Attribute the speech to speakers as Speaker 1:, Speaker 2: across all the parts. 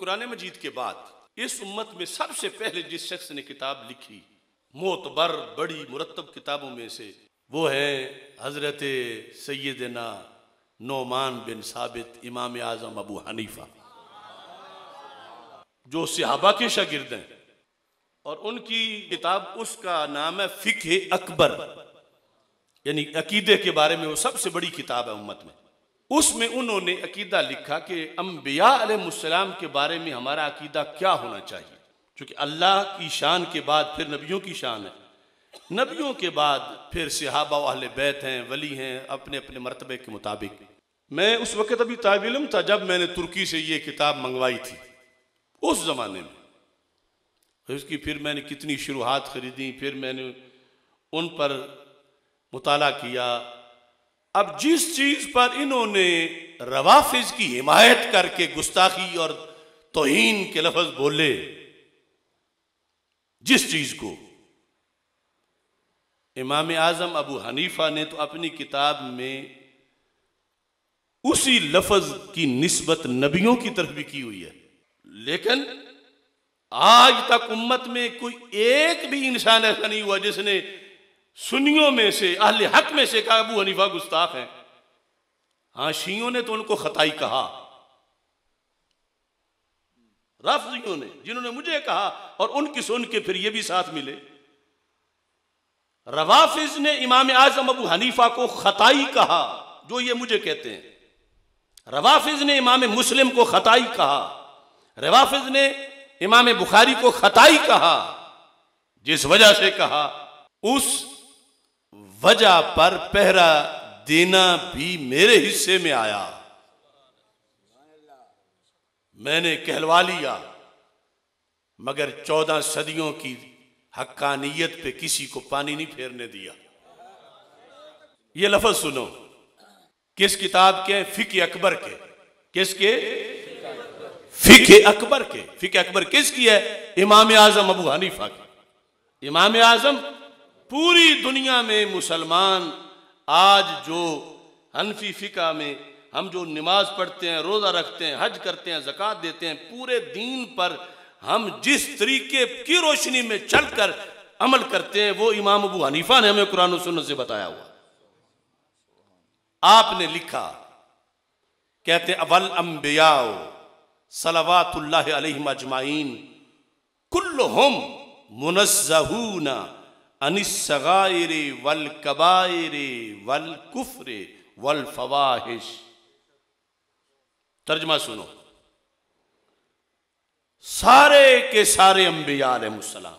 Speaker 1: कुरान मजीद के बाद इस उम्मत में सबसे पहले जिस शख्स ने किताब लिखी, मोतबर बड़ी मुरत्तब किताबों में से, वो है हजरत सैयदना नोमान बिन साबित इमाम आजम अबू हनीफा, जो सहाबा के शागिर्द हैं। और उनकी किताब, उसका नाम है फिक्ह अकबर, यानी अकीदे के बारे में वो सबसे बड़ी किताब है उम्मत में। उसमें उन्होंने अकीदा लिखा कि अम्बिया अलैहिस्सलाम के बारे में हमारा अकीदा क्या होना चाहिए, क्योंकि अल्लाह की शान के बाद फिर नबियों की शान है, नबियों के बाद फिर सहाबा व अहले बैत हैं, वली हैं, अपने अपने मर्तबे के मुताबिक। मैं उस वक़्त अभी तालिब इल्म था जब मैंने तुर्की से ये किताब मंगवाई थी उस ज़माने में। उसकी फिर मैंने कितनी शुरुआत खरीदी, फिर मैंने उन पर मुताला किया। अब जिस चीज़ पर इन्होंने रवाफिज की हिमायत करके गुस्ताखी और तौहीन के लफ्ज़ बोले, जिस चीज़ को इमाम आज़म अबू हनीफा ने तो अपनी किताब में उसी लफ्ज़ की निस्बत नबियों की तरफ भी की हुई है, लेकिन आज तक उम्मत में कोई एक भी इंसान ऐसा नहीं हुआ जिसने सुन्नियों में से, अहले हक में से कहा अबू हनीफा गुस्ताख हैं। हाँ, शियों ने तो उनको खताई कहा, राफिजियों ने, जिन्होंने मुझे कहा और उनकी सुन के फिर ये भी साथ मिले। रवाफिज ने इमाम आजम अबू हनीफा को खताई कहा, जो ये मुझे कहते हैं। रवाफिज ने इमाम मुस्लिम को खताई कहा, रवाफिज ने इमाम बुखारी को खताई कहा, जिस वजह से कहा उस वजह पर पहरा देना भी मेरे हिस्से में आया, मैंने कहलवा लिया, मगर 14 सदियों की हक्कानियत पे किसी को पानी नहीं फेरने दिया। ये लफ्ज सुनो, किस किताब के? फिक्ह अकबर के। किसके? फिक्ह अकबर के। फिक्ह अकबर किसकी है? इमाम आजम अबू हनीफा की। इमाम आजम पूरी दुनिया में मुसलमान आज जो हनफी फिका में हम जो नमाज पढ़ते हैं, रोज़ा रखते हैं, हज करते हैं, ज़कात देते हैं, पूरे दीन पर हम जिस तरीके की रोशनी में चलकर अमल करते हैं वो इमाम अबू हनीफा ने हमें कुरान और सुन्नत से बताया हुआ। आपने लिखा, कहते अवल अंबियाओ सलवातुल्लाहि अलैहिम अजमाइन कुल्लुहुम मुनज़्ज़हूना अनिस सगाइरि वल कबाइरि वल कुफ्रि वल फवाहिश। तर्जमा सुनो, सारे के सारे अंबिया अलैहिमुस्सलाम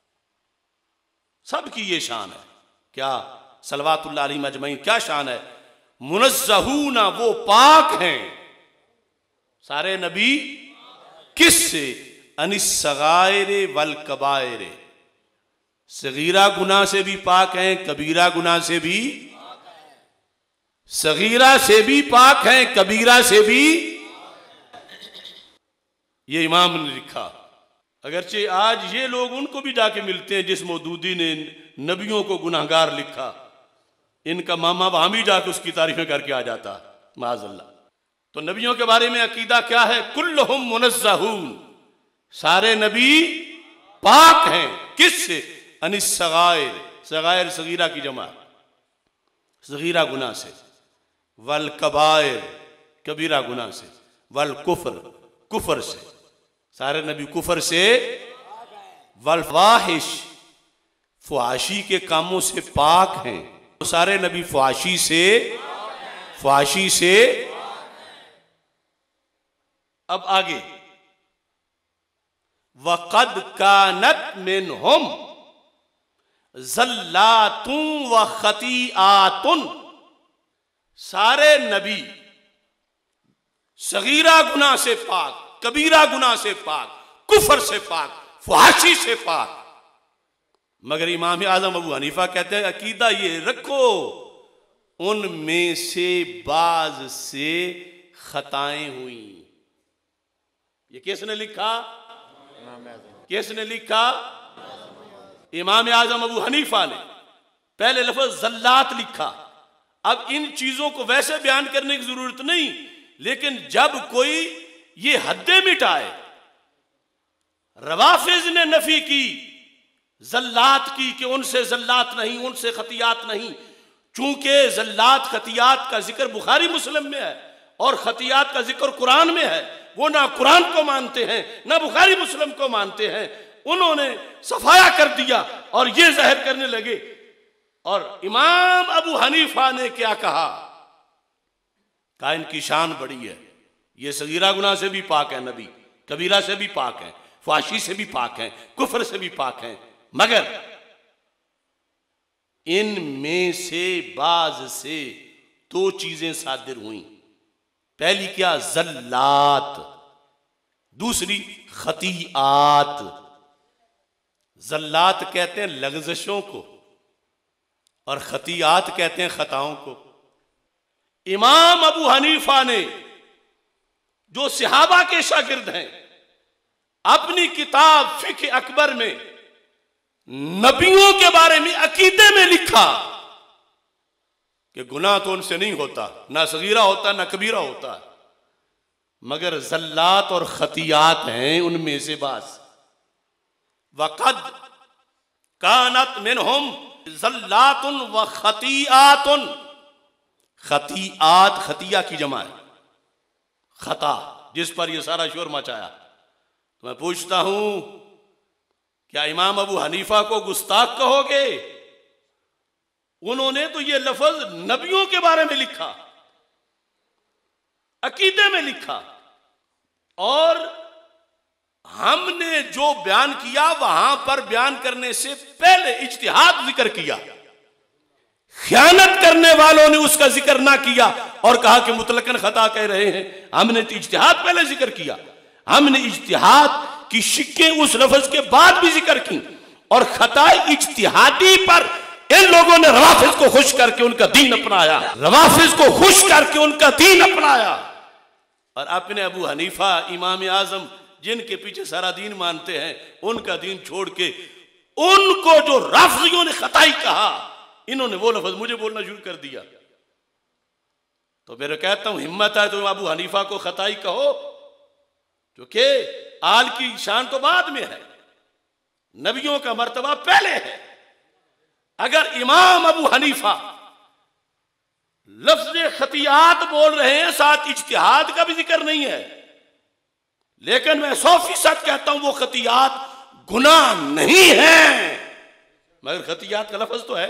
Speaker 1: सबकी ये शान है। क्या? सलवातुल्लाह अलैहिम अजमईन। क्या शान है? मुनज़्ज़हूना, वो पाक हैं, सारे नबी। किससे? अनिस सगाइरि वल कबाइरि, सगीरा गुनाह से भी पाक हैं, कबीरा गुनाह से भी, सगीरा से भी पाक हैं, कबीरा से भी। ये इमाम ने लिखा। अगरचे आज ये लोग उनको भी जाके मिलते हैं जिस मौदूदी ने नबियों को गुनाहगार लिखा, इनका मामा वहां भी जाके उसकी तारीफें करके आ जाता, माज़अल्लाह। तो नबियों के बारे में अकीदा क्या है? कुल्लुहुम मुनज़्ज़हून, सारे नबी पाक हैं। किससे? अनिस सगाइर, सगाइर सगीरा की जमा, सगीरा गुनाह से, वल कबाइर, कबीरा गुनाह से, वल कुफ्र, कुफ्र से, सारे नबी कुफ्र से, वल फवाहिश, फवाशी के कामों से पाक हैं, सारे नबी फवाशी से, फवाशी से। अब आगे, वक़द कानत मिनहुम ज़ल्लातुन व खतीआतुन, सारे नबी सगीरा गुनाह से पाक, कबीरा गुनाह से पाक, कुफर से पाक, फहाशी से पाक। मगर इमाम आजम अबू हनीफा कहते हैं अकीदा ये रखो, उनमें से बाज से खताएं हुई। ये किसने लिखा? किसने लिखा? इमाम आजम अबू हनीफा ने। पहले लफ्ज ज़ल्लात लिखा। अब इन चीजों को वैसे बयान करने की जरूरत नहीं, लेकिन जब कोई ये हद्दें मिटाए रवाफिज ने नफी की जल्लात की कि उनसे जल्लात नहीं, उनसे खतियात नहीं। चूंकि जल्लात खतियात का जिक्र बुखारी मुस्लिम में है और खतियात का जिक्र कुरान में है, वो ना कुरान को मानते हैं ना बुखारी मुस्लिम को मानते हैं। उन्होंने सफाया कर दिया और ये जाहिर करने लगे। और इमाम अबू हनीफा ने क्या कहा? कहा इनकी शान बड़ी है, ये सगीरा गुनाह से भी पाक है, नबी कबीरा से भी पाक है, फाशी से भी पाक है, कुफर से भी पाक है, मगर इनमें से बाज से दो चीजें सादिर हुई। पहली क्या? जल्लात, दूसरी खतीआत। जल्लात कहते हैं लग़ज़शों को और खतीआत कहते हैं खताओं को। इमाम अबू हनीफा ने, जो सहाबा के शागिर्द हैं, अपनी किताब फिक़्ह अकबर में नबियों के बारे में अकीदे में लिखा कि गुनाह तो उनसे नहीं होता, ना सगीरा होता ना कबीरा होता, मगर जल्लात और खतियात हैं उनमें से बास। वक़द कानत मिनहुम जल्लातुन व खतियातुन। खतियात खतिया की जमा है, खता, जिस पर यह सारा शोर मचाया। तो मैं पूछता हूं, क्या इमाम अबू हनीफा को गुस्ताख कहोगे? उन्होंने तो ये लफ्ज नबियों के बारे में लिखा, अकीदे में लिखा, और हमने जो बयान किया वहां पर बयान करने से पहले इज्तिहाद जिक्र किया। ख़यानत करने वालों ने उसका जिक्र ना किया और कहा कि मुतलकन खता कह रहे हैं। हमने तो इज्तिहाद पहले जिक्र किया, हमने इज्तिहाद की शिक्कें उस लफ्ज के बाद भी जिक्र की, और खता इज्तिहादी पर इन लोगों ने रवाफिज को खुश करके उनका दीन अपनाया, रवाफिज को खुश करके उनका दीन अपनाया। और अपने अबू हनीफा इमाम आजम, जिनके पीछे सारा दीन मानते हैं, उनका दीन छोड़ के उनको जो राफिजियों ने खताई कहा, इन्होंने वो लफ्ज मुझे बोलना शुरू कर दिया। तो मेरे कहता हूं, हिम्मत है तो अबू हनीफा को खताई कहो, क्योंकि आल की शान तो बाद में है, नबियों का मर्तबा पहले है। अगर इमाम अबू हनीफा लफ्ज़ खतियात बोल रहे हैं, साथ इज्तिहाद का भी जिक्र नहीं है, लेकिन मैं 100% कहता हूं वो खतियात गुनाह नहीं है, मगर खतियात का लफ्ज तो है।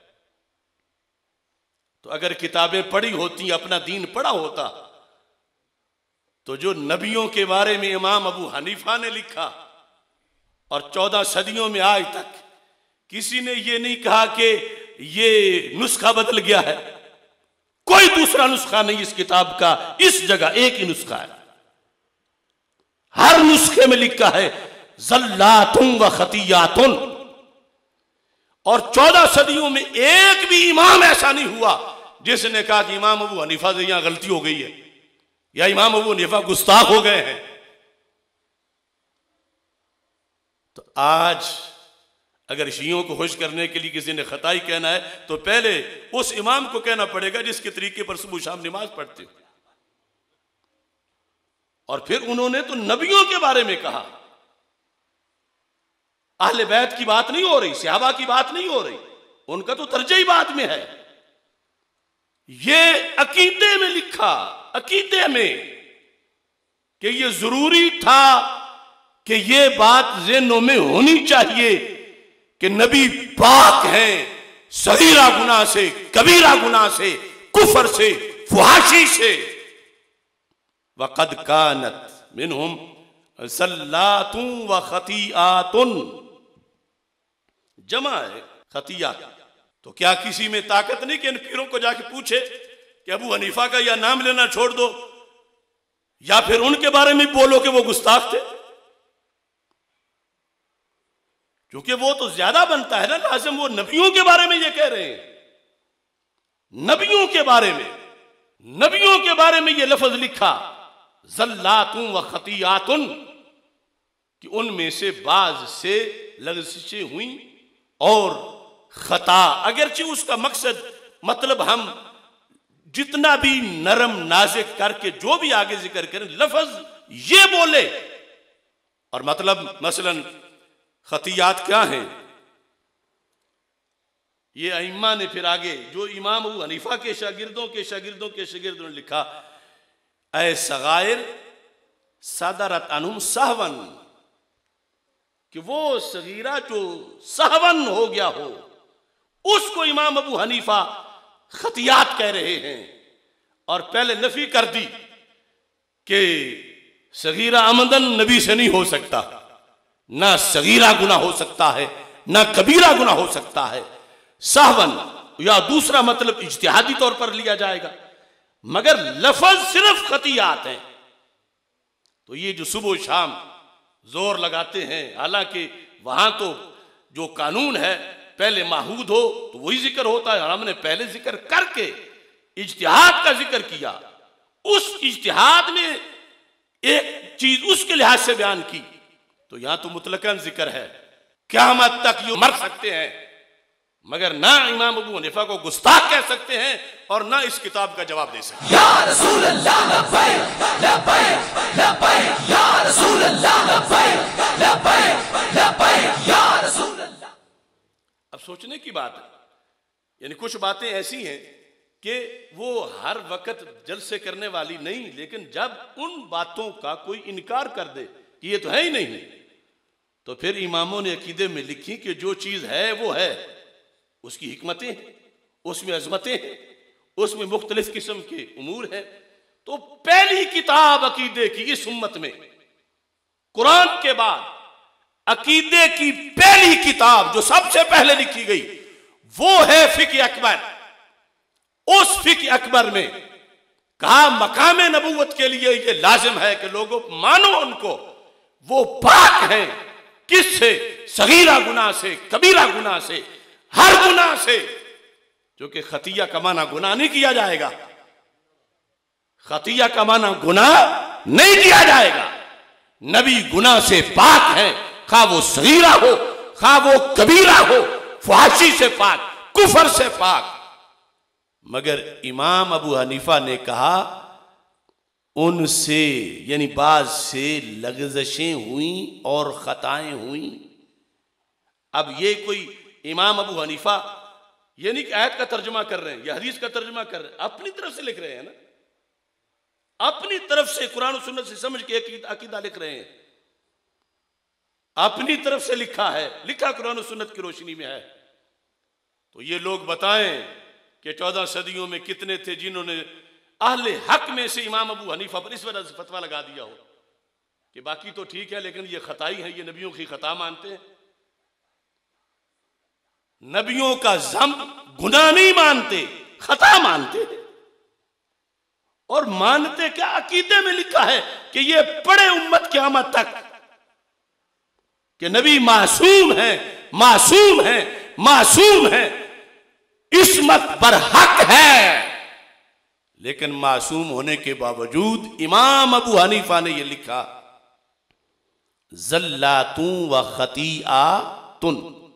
Speaker 1: तो अगर किताबें पढ़ी होती, अपना दीन पढ़ा होता, तो जो नबियों के बारे में इमाम अबू हनीफा ने लिखा, और 14 सदियों में आज तक किसी ने यह नहीं कहा कि ये नुस्खा बदल गया है। कोई दूसरा नुस्खा नहीं इस किताब का, इस जगह एक ही नुस्खा है। हर नुस्खे में लिखा है जल्लातुन व खतियातुन। और 14 सदियों में एक भी इमाम ऐसा नहीं हुआ जिसने कहा कि इमाम अबू हनीफा से यहां गलती हो गई है, या इमाम अबू हनीफा गुस्ताख हो गए हैं। तो आज अगर शियों को खुश करने के लिए किसी ने खताई कहना है, तो पहले उस इमाम को कहना पड़ेगा जिसके तरीके पर सुबह शाम नमाज पढ़ते हो। और फिर उन्होंने तो नबियों के बारे में कहा, अहले बैत की बात नहीं हो रही, सहाबा की बात नहीं हो रही, उनका तो दर्जा ही बाद में है। ये अकीदे में लिखा, अकीदे में, कि ये जरूरी था कि ये बात ज़हनों में होनी चाहिए कि नबी पाक हैं सगीरा गुनाह से, कबीरा गुनाह से, कुफर से, फुहाशी से। वक़द कानत मिनहुम ज़ल्लातुन व खतियातुन, जमा है खतिया। तो क्या किसी में ताकत नहीं कि इन पीरों को जाके पूछे कि अबू हनीफा का या नाम लेना छोड़ दो, या फिर उनके बारे में बोलो कि वो गुस्ताख थे? क्योंकि वो तो ज्यादा बनता है ना लाजिम, वो नबियों के बारे में ये कह रहे हैं, नबियों के बारे में, नबियों के बारे में ये लफ्ज लिखा ज़ल्लातुन व खतियातुन, कि उनमें से बाज से लग़ज़िशें हुई और खता। अगरचे उसका मकसद, मतलब हम जितना भी नरम नाज़िक करके जो भी आगे जिक्र करें, लफ्ज ये बोले और मतलब मसलन खतियात क्या हैं, ये अइम्मा ने फिर आगे जो इमाम अबू हनीफा के शागिर्दों के शागिर्दों के शागिर्दों ने लिखा, ऐ सगायर सदरत अनुम सहवन, कि वो सगीरा जो सहवन हो गया हो उसको इमाम अबू हनीफा खतियात कह रहे हैं। और पहले नफी कर दी कि सगीरा आमदन नबी से नहीं हो सकता, ना सगीरा गुना हो सकता है ना कबीरा गुना हो सकता है। सहवन या दूसरा मतलब इज्तिहादी तौर पर लिया जाएगा, मगर लफज सिर्फ खतियात हैं। तो ये जो सुबह शाम जोर लगाते हैं, हालांकि वहां तो जो कानून है पहले माहूद हो तो वही जिक्र होता है, हमने पहले जिक्र करके इज्तिहाद का जिक्र किया, उस इज्तिहाद में एक चीज उसके लिहाज से बयान की, तो यहां तो मुतलकन जिक्र है। क़यामत तक ये मर सकते हैं, मगर ना इमाम अबू हनीफा को गुस्ताख कह सकते हैं और ना इस किताब का जवाब दे सकते हैं। या रसूल अल्लाह लब्बैक लब्बैक लब्बैक या रसूल अल्लाह लब्बैक लब्बैक लब्बैक या रसूल अल्लाह। अब सोचने की बात है, यानी कुछ बातें ऐसी हैं कि वो हर वक्त जलसे करने वाली नहीं, लेकिन जब उन बातों का कोई इनकार कर दे कि ये तो है ही नहीं, तो फिर इमामों ने अकीदे में लिखी कि जो चीज है वो है, उसकी हिकमतें हैं, उसमें अजमतें हैं, उसमें मुख्तलिफ किस्म के उमूर हैं। तो पहली किताब अकीदे की इस उम्मत में कुरान के बाद अकीदे की पहली किताब जो सबसे पहले लिखी गई वो है फिक्र अकबर। उस फिक्र अकबर में कहा मकाम नबूवत के लिए ये लाजिम है कि लोगों मानो उनको, वो पाक हैं किससे, सगीरा गुनाह से, कबीरा गुनाह से, हर गुनाह से, जो कि खतिया का माना गुनाह नहीं किया जाएगा, खतिया का माना गुनाह नहीं किया जाएगा। नबी गुनाह से पाक है, खा वो सगीरा हो खा वो कबीरा हो, फहाशी से पाक, कुफर से पाक। मगर इमाम अबू हनीफा ने कहा उनसे यानी बाज से लग़ज़शें हुई और खताएं हुई। अब ये कोई इमाम अबू हनीफा यानी कि आयत का तर्जुमा कर रहे हैं या हदीस का तर्जुमा कर रहे हैं, अपनी तरफ से लिख रहे हैं ना, अपनी तरफ से कुरान और सुन्नत से समझ के अकीदा लिख रहे हैं, अपनी तरफ से लिखा है, लिखा कुरान और सुन्नत की रोशनी में है। तो ये लोग बताएं कि 14 सदियों में कितने थे जिन्होंने अहले हक में से इमाम अबू हनीफा पर इस वजह से फतवा लगा दिया हो कि बाकी तो ठीक है लेकिन ये खताई है, ये नबियों की खता मानते हैं, नबियों का जम गुनाह नहीं मानते, खता मानते हैं। और मानते क्या, अकीदे में लिखा है कि ये पड़े उम्मत क़यामत तक कि नबी मासूम है, मासूम है, मासूम है, इस्मत पर हक है। लेकिन मासूम होने के बावजूद इमाम अबू हनीफा ने यह लिखा ज़ल्लातू व खतीआतुन।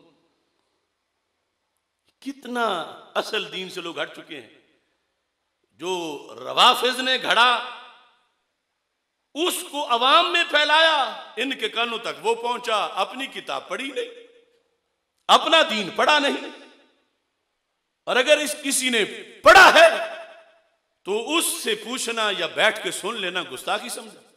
Speaker 1: कितना असल दीन से लोग हट चुके हैं। जो रवाफिज ने घड़ा उसको अवाम में फैलाया, इनके कानों तक वो पहुंचा, अपनी किताब पढ़ी नहीं, अपना दीन पढ़ा नहीं। और अगर इस किसी ने पढ़ा है तो उससे पूछना या बैठ के सुन लेना गुस्ताखी समझा।